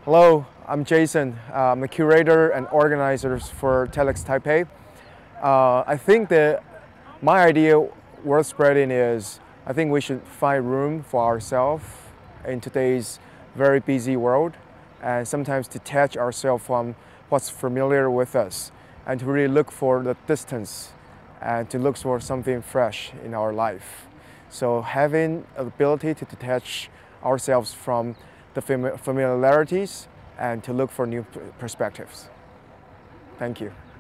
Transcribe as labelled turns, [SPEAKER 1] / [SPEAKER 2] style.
[SPEAKER 1] Hello, I'm Jason. I'm the curator and organizer for TEDx Taipei. I think that my idea worth spreading is I think we should find room for ourselves in today's very busy world and sometimes detach ourselves from what's familiar with us and to really look for the distance and to look for something fresh in our life. So having the ability to detach ourselves from the familiarities and to look for new perspectives. Thank you.